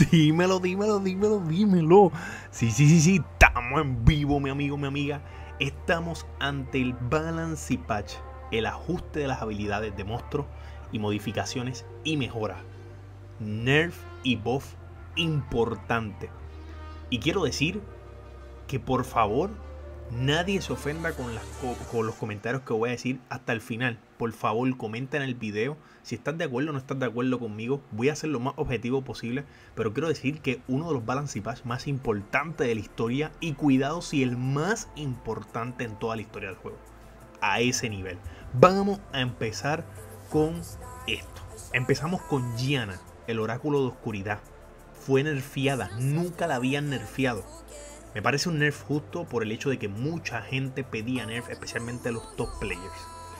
Dímelo, dímelo, dímelo, dímelo. Sí, estamos en vivo, mi amigo, mi amiga. Estamos ante el Balance Patch, el ajuste de las habilidades de monstruos y modificaciones y mejoras. Nerf y buff importante. Y quiero decir que por favor nadie se ofenda con los comentarios que voy a decir hasta el final. Por favor, comenta en el video si estás de acuerdo o no estás de acuerdo conmigo. Voy a ser lo más objetivo posible, pero quiero decir que uno de los Balance Patch más importantes de la historia, y cuidado si el más importante en toda la historia del juego, a ese nivel. Vamos a empezar con esto. Empezamos con Gianna, el oráculo de oscuridad. Fue nerfeada, nunca la habían nerfeado. Me parece un nerf justo por el hecho de que mucha gente pedía nerf, especialmente los top players.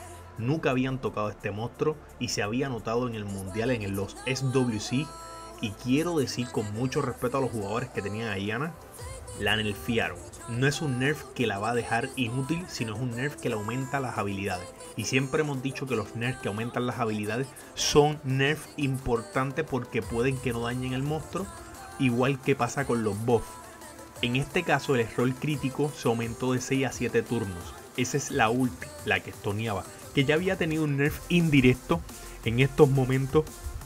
Nunca habían tocado este monstruo y se había notado en el mundial, en los SWC. Y quiero decir con mucho respeto a los jugadores que tenían a Gianna, la nerfearon. No es un nerf que la va a dejar inútil, sino es un nerf que le aumenta las habilidades. Y siempre hemos dicho que los nerfs que aumentan las habilidades son nerfs importantes porque pueden que no dañen el monstruo, igual que pasa con los buffs. En este caso el error crítico se aumentó de 6 a 7 turnos. Esa es la ulti, la que estoneaba, que ya había tenido un nerf indirecto. En estos momentos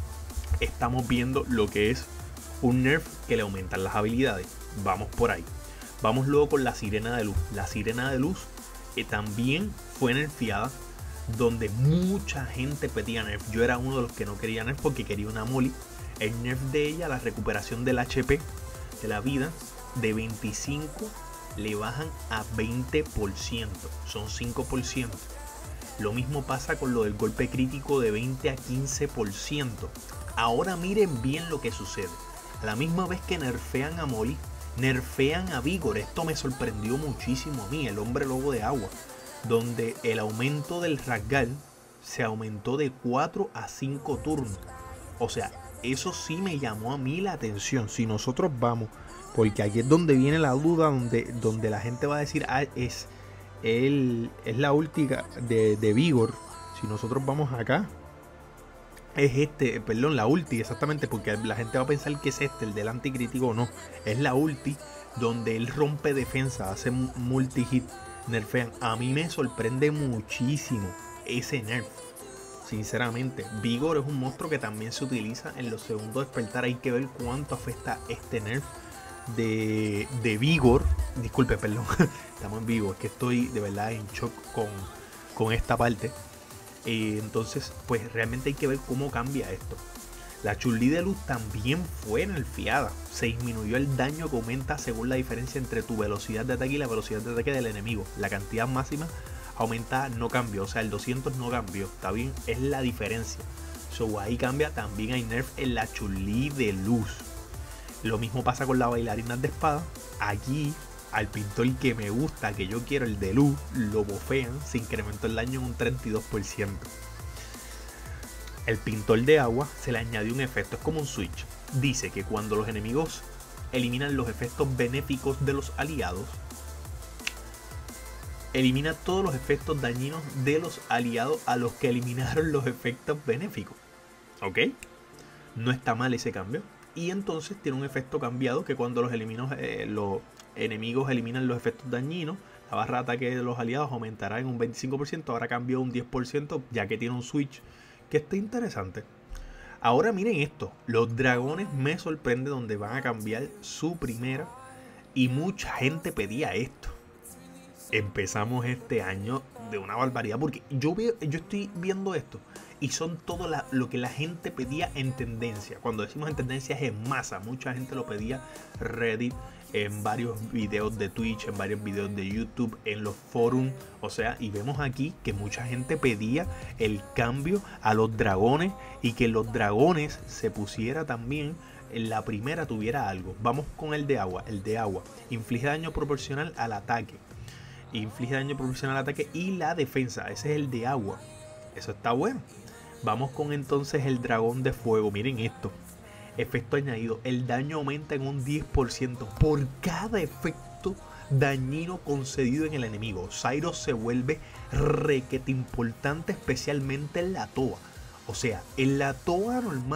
estamos viendo lo que es un nerf que le aumentan las habilidades. Vamos por ahí. Vamos luego con la sirena de luz. La sirena de luz también fue nerfeada, donde mucha gente pedía nerf. Yo era uno de los que no quería nerf porque quería una molly. El nerf de ella, la recuperación del HP, de la vida, de 25 le bajan a 20%, son 5%. Lo mismo pasa con lo del golpe crítico, de 20 a 15%. Ahora miren bien lo que sucede. A la misma vez que nerfean a Molly, nerfean a Vigor. Esto me sorprendió muchísimo a mí, el hombre lobo de agua, donde el aumento del rasgal se aumentó de 4 a 5 turnos. O sea, eso sí me llamó a mí la atención. Si nosotros vamos, porque aquí es donde viene la duda, donde la gente va a decir, es la última de Vigor. Si nosotros vamos acá, es la ulti, exactamente, porque la gente va a pensar que es el del anticrítico. No, es la ulti donde él rompe defensa, hace multi-hit, nerfean. A mí me sorprende muchísimo ese nerf. Sinceramente, Vigor es un monstruo que también se utiliza en los segundos despertar. Hay que ver cuánto afecta este nerf de Vigor. Disculpe, perdón, estamos en vivo, es que estoy de verdad en shock con esta parte. Entonces, pues realmente hay que ver cómo cambia esto. La Chun-Li de luz también fue nerfeada. Se disminuyó el daño que aumenta según la diferencia entre tu velocidad de ataque y la velocidad de ataque del enemigo. La cantidad máxima aumentada no cambió, o sea, el 200 no cambió, está bien, es la diferencia. So, ahí cambia. También hay nerf en la Chun-Li de luz. Lo mismo pasa con la bailarina de espada. Aquí, al pintor que me gusta, que yo quiero, el de luz, lo bofean, se incrementó el daño en un 32%. El pintor de agua se le añadió un efecto, es como un switch. Dice que cuando los enemigos eliminan los efectos benéficos de los aliados, elimina todos los efectos dañinos de los aliados a los que eliminaron los efectos benéficos. ¿Ok? No está mal ese cambio. Y entonces tiene un efecto cambiado, que cuando los enemigos eliminan los efectos dañinos, la barra de ataque de los aliados aumentará en un 25%. Ahora cambió un 10%, ya que tiene un switch que está interesante. Ahora miren esto, los dragones me sorprende, donde van a cambiar su primera, y mucha gente pedía esto. Empezamos este año de una barbaridad, porque yo estoy viendo esto y son todo lo que la gente pedía en tendencia. Cuando decimos en tendencia es en masa. Mucha gente lo pedía, Reddit, en varios videos de Twitch, en varios videos de YouTube, en los foros. O sea, y vemos aquí que mucha gente pedía el cambio a los dragones, y que los dragones se pusiera también, en la primera tuviera algo. Vamos con el de agua. El de agua inflige daño proporcional al ataque. Inflige daño proporcional al ataque y la defensa. Ese es el de agua. Eso está bueno. Vamos con entonces el dragón de fuego. Miren esto. Efecto añadido. El daño aumenta en un 10% por cada efecto dañino concedido en el enemigo. Zyros se vuelve requete importante, especialmente en la TOA. O sea, en la TOA normal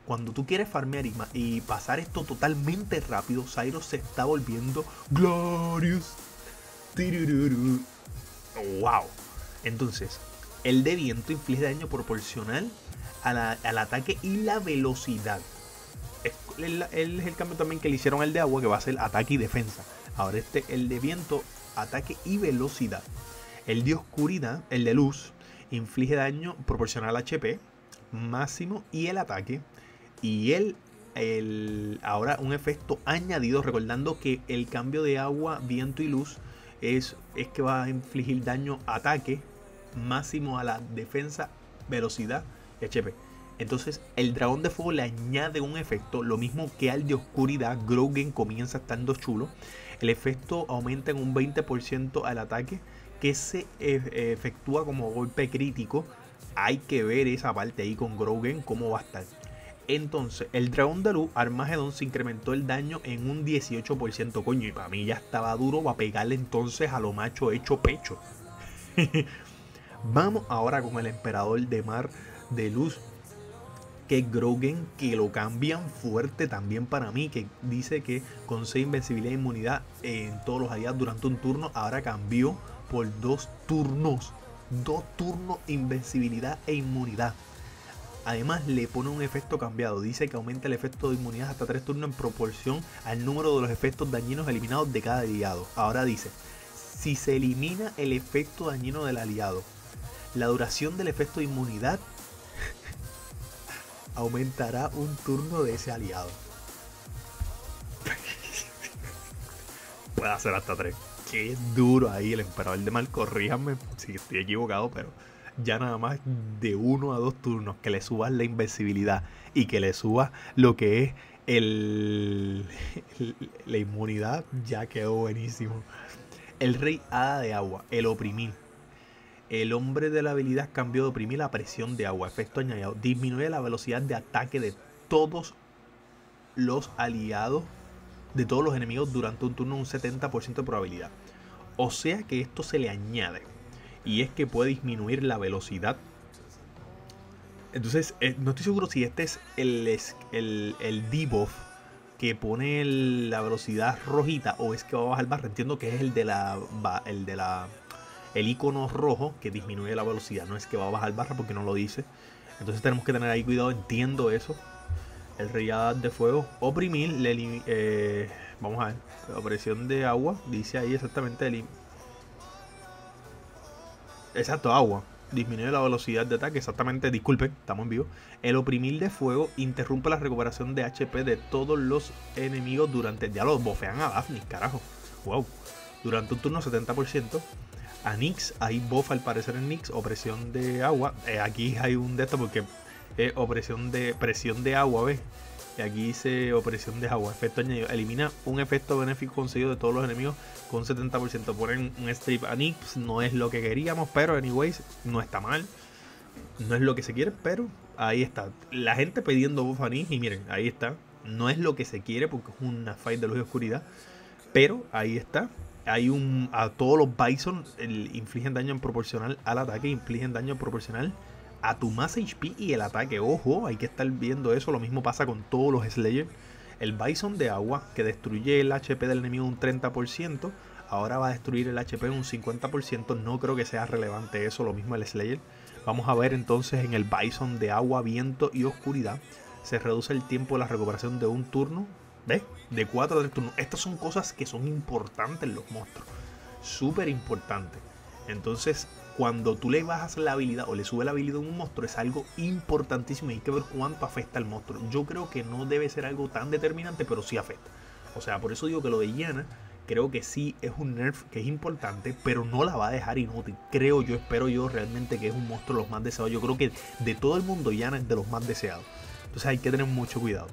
cuando tú quieres farmear y pasar esto totalmente rápido, Zyros se está volviendo Glorious. Tirururu. Wow. Entonces, el de viento inflige daño proporcional al ataque y la velocidad. Es el cambio también que le hicieron al de agua, que va a ser ataque y defensa. Ahora el de viento, ataque y velocidad. El de oscuridad, el de luz, inflige daño proporcional al HP máximo y el ataque. Y ahora un efecto añadido, recordando que el cambio de agua, viento y luz es que va a infligir daño ataque máximo a la defensa, velocidad y HP. Entonces el dragón de fuego le añade un efecto, lo mismo que al de oscuridad. Grogan comienza estando chulo. El efecto aumenta en un 20% al ataque, que se efectúa como golpe crítico. Hay que ver esa parte ahí con Grogan, cómo va a estar. Entonces, el dragón de luz, Armagedón, se incrementó el daño en un 18%. Coño, y para mí ya estaba duro. Va a pegarle entonces a lo macho hecho pecho. Vamos ahora con el emperador de mar de luz, que es Grogan, que lo cambian fuerte también para mí, que dice que concede invencibilidad e inmunidad en todos los aliados durante un turno. Ahora cambió por 2 turnos. 2 turnos, invencibilidad e inmunidad. Además le pone un efecto cambiado. Dice que aumenta el efecto de inmunidad hasta 3 turnos en proporción al número de los efectos dañinos eliminados de cada aliado. Ahora dice, si se elimina el efecto dañino del aliado, la duración del efecto de inmunidad aumentará un turno de ese aliado. Puede hacer hasta 3. Qué duro ahí el emperador de mal. Corríjanme si estoy equivocado, pero ya nada más de 1 a 2 turnos que le subas la invencibilidad y que le subas lo que es la inmunidad, ya quedó buenísimo. El rey hada de agua, el oprimir. El hombre de la habilidad cambió de oprimir la presión de agua. Efecto añadido. Disminuye la velocidad de ataque de todos los aliados, de todos los enemigos durante un turno, un 70% de probabilidad. O sea que esto se le añade. Y es que puede disminuir la velocidad. Entonces, no estoy seguro si este es el debuff que pone la velocidad rojita o es que va a bajar barra. Entiendo que es el icono rojo que disminuye la velocidad. No es que va a bajar barra porque no lo dice. Entonces tenemos que tener ahí cuidado. Entiendo eso. El rey de fuego. Oprimir. Vamos a ver. La opresión de agua. Dice ahí exactamente exacto, agua. Disminuye la velocidad de ataque. Exactamente, disculpen, estamos en vivo. El oprimir de fuego interrumpe la recuperación de HP de todos los enemigos durante. Ya los bofean a Daphne, carajo. Wow. Durante un turno 70%. A Nyx, hay buff al parecer en Nyx. Opresión de agua. Aquí hay un de esto porque es presión de agua, ¿ves? Y aquí dice opresión de agua. Efecto añadido. Elimina un efecto benéfico conseguido de todos los enemigos con 70%. Ponen un strip a Nyx. No es lo que queríamos, pero anyways, no está mal. No es lo que se quiere, pero ahí está. La gente pidiendo buff a Nyx. Y miren, ahí está. No es lo que se quiere porque es una fight de luz y oscuridad. Pero ahí está. A todos los Bison infligen daño en proporcional al ataque. Infligen daño proporcional a tu más HP y el ataque. Ojo, hay que estar viendo eso. Lo mismo pasa con todos los Slayer. El Bison de agua, que destruye el HP del enemigo un 30%, ahora va a destruir el HP un 50%. No creo que sea relevante eso. Lo mismo el Slayer. Vamos a ver entonces en el Bison de agua, viento y oscuridad. Se reduce el tiempo de la recuperación de un turno. ¿Ves? De 4 a 3 turnos. Estas son cosas que son importantes en los monstruos. Súper importantes. Entonces, cuando tú le bajas la habilidad o le subes la habilidad a un monstruo, es algo importantísimo y hay que ver cuánto afecta al monstruo. Yo creo que no debe ser algo tan determinante, pero sí afecta. O sea, por eso digo que lo de Iana, creo que sí es un nerf que es importante, pero no la va a dejar inútil. Creo yo, espero yo realmente que es un monstruo de los más deseados. Yo creo que de todo el mundo Iana es de los más deseados. Entonces hay que tener mucho cuidado.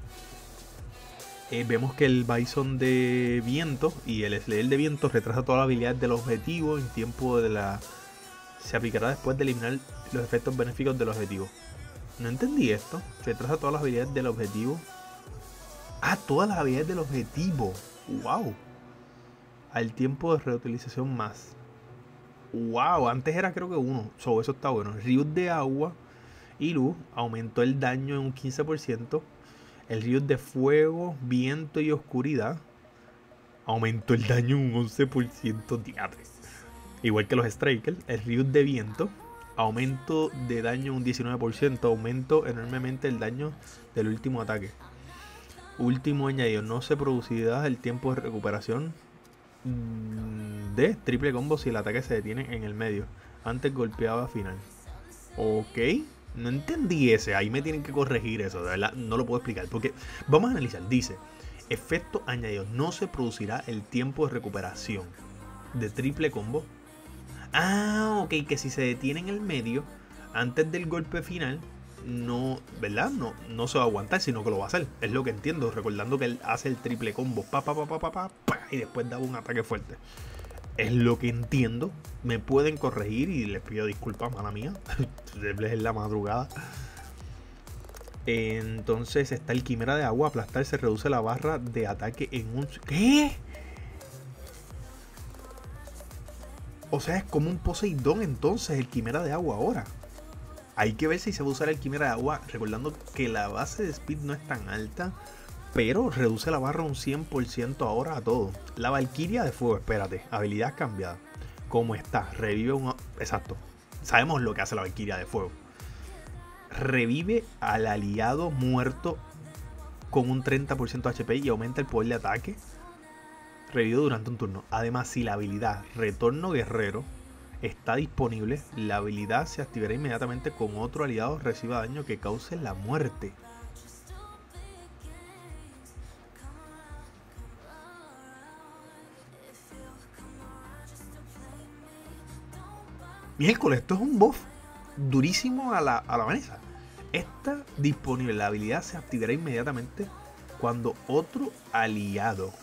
Vemos que el Bison de viento y el Slayer de viento retrasa todas las habilidades del objetivo en tiempo de la... Se aplicará después de eliminar los efectos benéficos del objetivo. No entendí esto. Retrasa todas las habilidades del objetivo. Ah, todas las habilidades del objetivo. Wow. Al tiempo de reutilización más. Wow, antes era creo que 1. Eso está bueno. Ryut de agua y luz aumentó el daño en un 15%. El Ryuk de fuego, viento y oscuridad aumentó el daño un 11% diatres. Igual que los Strikers, el Ryuk de viento, aumento de daño un 19%, aumento enormemente el daño del último ataque. Último añadido, no se producirá el tiempo de recuperación de triple combo si el ataque se detiene en el medio, antes golpeaba final. Ok, no entendí ese, ahí me tienen que corregir eso, de verdad no lo puedo explicar, porque vamos a analizar, dice, efecto añadido, no se producirá el tiempo de recuperación de triple combo. Ah, ok, que si se detiene en el medio, antes del golpe final, no, ¿verdad? No se va a aguantar, sino que lo va a hacer. Es lo que entiendo, recordando que él hace el triple combo, y después da un ataque fuerte. Es lo que entiendo. Me pueden corregir y les pido disculpas, mala mía. Es la madrugada. Entonces está el quimera de agua, aplastar, se reduce la barra de ataque en un... ¿Qué? O sea, es como un Poseidón entonces, el quimera de agua ahora. Hay que ver si se va a usar el quimera de agua, recordando que la base de speed no es tan alta, pero reduce la barra un 100% ahora a todo. La Valquiria de fuego, espérate, habilidad cambiada. ¿Cómo está? Revive un... Exacto, sabemos lo que hace la Valquiria de fuego. Revive al aliado muerto con un 30% HP y aumenta el poder de ataque. Revive durante un turno. Además, si la habilidad Retorno Guerrero está disponible, la habilidad se activará inmediatamente con otro aliado reciba daño que cause la muerte. Miércoles, esto es un buff durísimo a la Vanessa. Está disponible, la habilidad se activará inmediatamente cuando otro aliado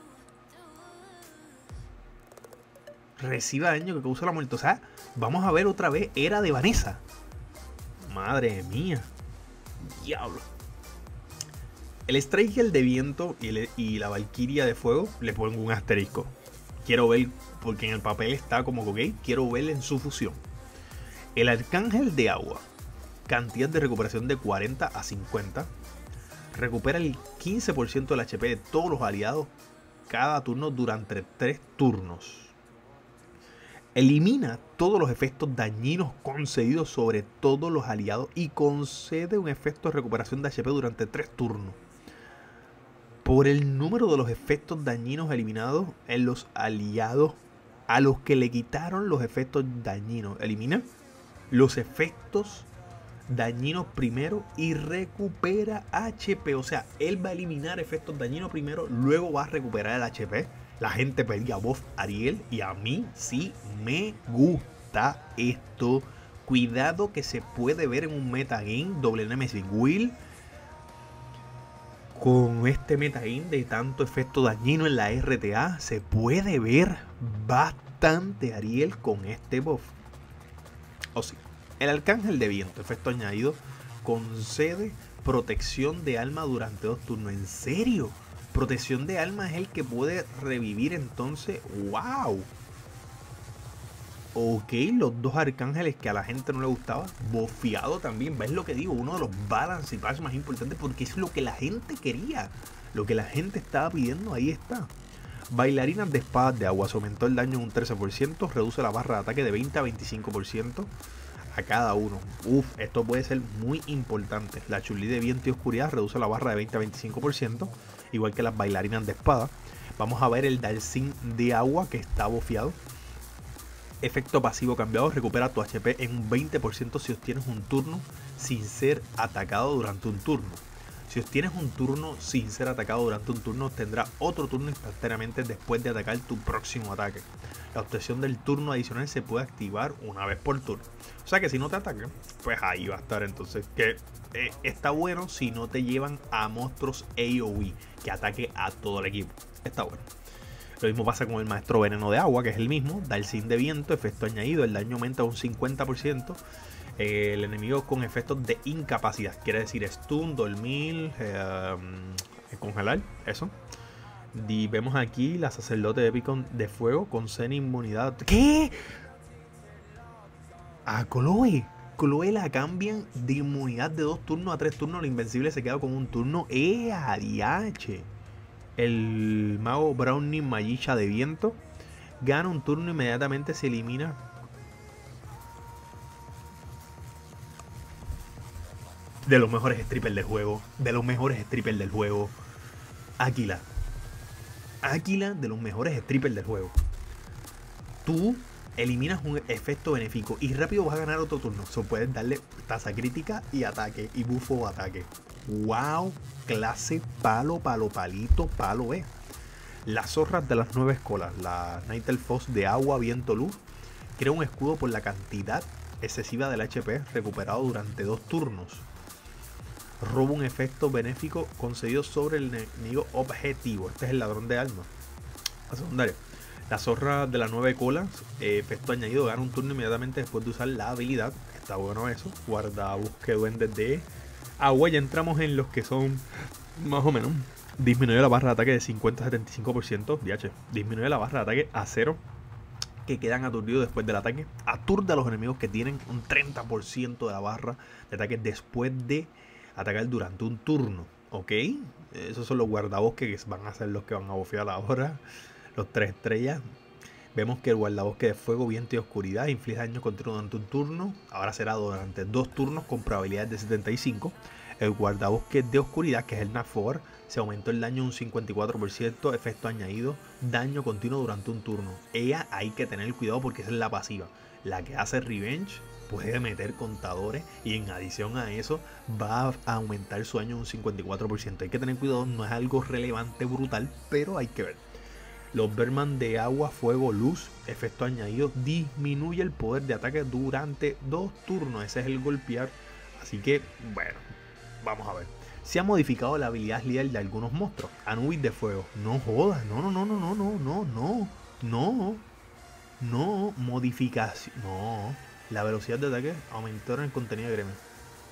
reciba daño que causa la muerte. O sea, vamos a ver otra vez Era de Vanessa. Madre mía. Diablo. El Striker de viento y la Valquiria de fuego le pongo un asterisco. Quiero ver, porque en el papel está como que ok, quiero ver en su fusión. El Arcángel de agua, cantidad de recuperación de 40 a 50. Recupera el 15% del HP de todos los aliados cada turno durante 3 turnos. Elimina todos los efectos dañinos concedidos sobre todos los aliados y concede un efecto de recuperación de HP durante 3 turnos. Por el número de los efectos dañinos eliminados en los aliados a los que le quitaron los efectos dañinos. Elimina los efectos dañinos primero y recupera HP. O sea, él va a eliminar efectos dañinos primero, luego va a recuperar el HP. La gente pedía buff Ariel y a mí sí me gusta esto. Cuidado que se puede ver en un metagame doble Nemesis Will. Con este metagame de tanto efecto dañino en la RTA, se puede ver bastante Ariel con este buff. O sí, el Arcángel de viento, efecto añadido, concede protección de alma durante 2 turnos. ¿En serio? Protección de alma es el que puede revivir entonces. ¡Wow! Ok, los 2 arcángeles que a la gente no le gustaba, bofeado también. ¿Ves lo que digo? Uno de los balance y patch más importantes, porque es lo que la gente quería, lo que la gente estaba pidiendo, ahí está. Bailarinas de espadas de agua, se aumentó el daño en un 13%, reduce la barra de ataque de 20 a 25% a cada uno. Uf, esto puede ser muy importante. La Chun-Li de viento y oscuridad reduce la barra de 20 a 25%, igual que las bailarinas de espada. Vamos a ver el Dalsin de agua que está bofeado. Efecto pasivo cambiado, recupera tu HP en un 20% si obtienes un turno sin ser atacado durante un turno. Si obtienes un turno sin ser atacado durante un turno, tendrá otro turno instantáneamente después de atacar tu próximo ataque. La obtención del turno adicional se puede activar una vez por turno. O sea que si no te atacan, pues ahí va a estar. Entonces, que está bueno si no te llevan a monstruos AoE, que ataque a todo el equipo. Está bueno. Lo mismo pasa con el maestro veneno de agua, que es el mismo. Dalsin de viento, efecto añadido, el daño aumenta un 50%. El enemigo con efectos de incapacidad, quiere decir stun, dormir, congelar, eso. Y vemos aquí la sacerdote épico de fuego con Zen inmunidad. ¿Qué? A Chloe Chloe la cambian de inmunidad de 2 turnos a 3 turnos. La invencible se queda con un turno. ¡ADH! El mago Brownie Magician de viento gana un turno, inmediatamente se elimina. De los mejores strippers del juego. De los mejores strippers del juego. Águila. Águila de los mejores strippers del juego. Tú eliminas un efecto benéfico y rápido vas a ganar otro turno. So, puedes darle tasa crítica y ataque. Y bufo ataque. ¡Wow! Clase palo, palito, palo, Las zorras de las 9 escolas. La Nightel Fox de agua, viento, luz. Crea un escudo por la cantidad excesiva del HP recuperado durante 2 turnos. Roba un efecto benéfico concedido sobre el enemigo objetivo. Este es el ladrón de almas. La secundaria. La zorra de las 9 colas, efecto añadido, gana un turno inmediatamente después de usar la habilidad. Está bueno eso. Guarda, busque duendes de agua. Ya entramos en los que son más o menos. Disminuye la barra de ataque de 50 a 75%. DH. Disminuye la barra de ataque a 0. Que quedan aturdidos después del ataque. Aturde a los enemigos que tienen un 30% de la barra de ataque después de atacar durante un turno. Ok. Esos son los guardabosques que van a ser los que van a bofear ahora. Los 3 estrellas. Vemos que el guardabosque de fuego, viento y oscuridad inflige daño continuo durante un turno. Ahora será durante 2 turnos con probabilidad de 75. El guardabosque de oscuridad, que es el Nafor, se aumentó el daño un 54%. Efecto añadido, daño continuo durante un turno. Ella hay que tener cuidado porque esa es la pasiva. La que hace Revenge puede meter contadores y en adición a eso va a aumentar su daño un 54%. Hay que tener cuidado, no es algo relevante, brutal, pero hay que ver. Los Berman de agua, fuego, luz, efecto añadido, disminuye el poder de ataque durante 2 turnos. Ese es el golpear. Así que, bueno, vamos a ver. Se ha modificado la habilidad líder de algunos monstruos. Anubis de fuego. No jodas, no. Modificación. No. La velocidad de ataque aumentó en el contenido de gremio.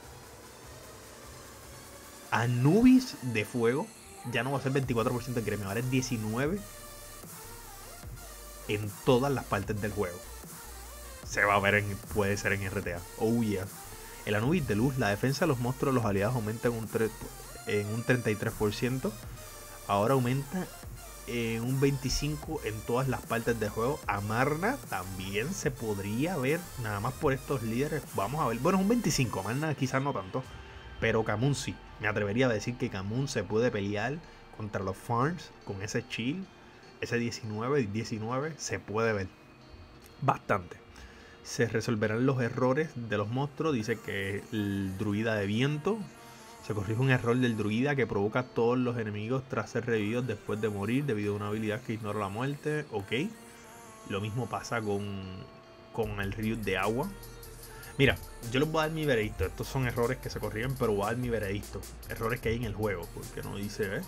Anubis de fuego ya no va a ser 24% de gremio, ahora es 19% en todas las partes del juego. Se va a ver, puede ser en RTA. Oh yeah. El Anubis de luz, la defensa de los monstruos de los aliados aumenta en un 33%. Ahora aumenta en un 25% en todas las partes del juego. Amarna también se podría ver, nada más por estos líderes. Vamos a ver. Bueno, es un 25%. Amarna quizás no tanto. Pero Kamun sí. Me atrevería a decir que Kamun se puede pelear contra los farms con ese chill. Ese 19 se puede ver bastante. Se resolverán los errores de los monstruos. Dice que el druida de viento. Se corrige un error del druida que provoca a todos los enemigos tras ser revividos después de morir debido a una habilidad que ignora la muerte. Ok. Lo mismo pasa con el río de agua. Mira, yo les voy a dar mi veredicto. Estos son errores que se corrigen, pero voy a dar mi veredicto. Errores que hay en el juego. Porque no dice,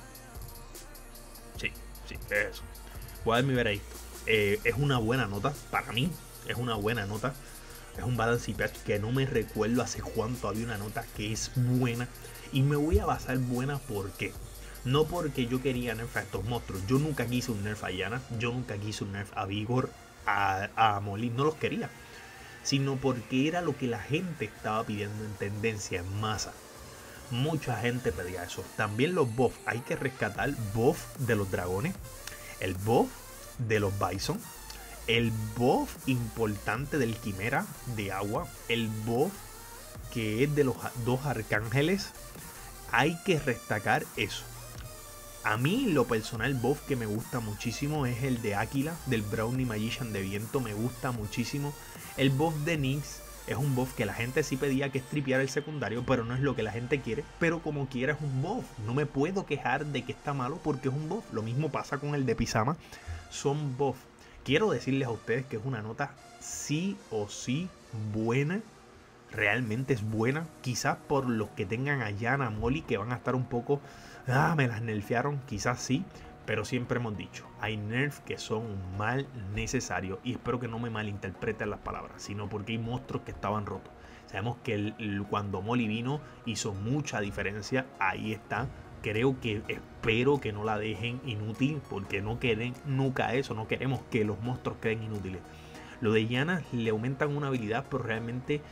Sí, es eso. Voy a dar mi veredicto. Es una buena nota para mí. Es una buena nota. Es un balance patch que no me recuerdo hace cuánto había una nota que es buena. Y me voy a basar buena porque no porque yo quería nerf a estos monstruos. Yo nunca quise un nerf a Yana. Yo nunca quise un nerf a Vigor, a Molly. No los quería. Sino porque era lo que la gente estaba pidiendo en tendencia, en masa. Mucha gente pedía eso. También los buffs. Hay que rescatar buff de los dragones. El buff de los bison. El buff importante del quimera de agua. El buff que es de los 2 arcángeles. Hay que destacar eso. A mí lo personal buff que me gusta muchísimo es el de Águila, del Brownie Magician de viento. Me gusta muchísimo. El buff de Nyx es un buff que la gente sí pedía que stripeara el secundario, pero no es lo que la gente quiere. Pero como quiera es un buff. No me puedo quejar de que está malo porque es un buff. Lo mismo pasa con el de Pisama. Son buff. Quiero decirles a ustedes que es una nota sí o sí buena. Realmente es buena. Quizás por los que tengan a Yana, Molly, que van a estar un poco... me las nerfearon. Quizás sí. Pero siempre hemos dicho, hay nerfs que son un mal necesario. Y espero que no me malinterpreten las palabras, sino porque hay monstruos que estaban rotos. Sabemos que cuando Molly vino hizo mucha diferencia. Ahí está. Espero que no la dejen inútil, porque no queden nunca eso. No queremos que los monstruos queden inútiles. Lo de Yana le aumentan una habilidad, pero realmente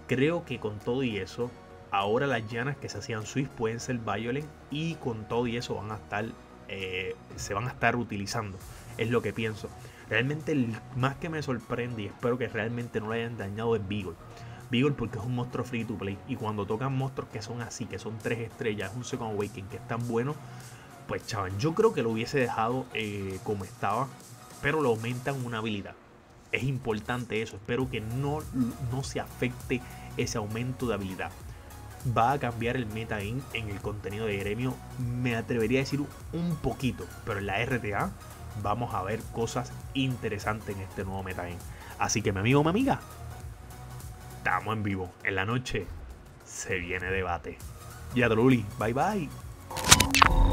Creo que con todo y eso, ahora las llanas que se hacían Swift pueden ser Violent y con todo y eso van a estar, se van a estar utilizando. Es lo que pienso. Realmente el más que me sorprende y espero que realmente no lo hayan dañado es Beagle. Beagle porque es un monstruo free to play y cuando tocan monstruos que son así, que son 3 estrellas, un Second Awakening que es tan bueno, pues chaval, yo creo que lo hubiese dejado como estaba, pero lo aumentan una habilidad. Es importante eso, espero que no se afecte ese aumento de habilidad. Va a cambiar el metagame en el contenido de Gremio, me atrevería a decir un poquito, pero en la RTA vamos a ver cosas interesantes en este nuevo metagame. Así que mi amigo o mi amiga, estamos en vivo. En la noche se viene debate. Ya Druli, bye bye.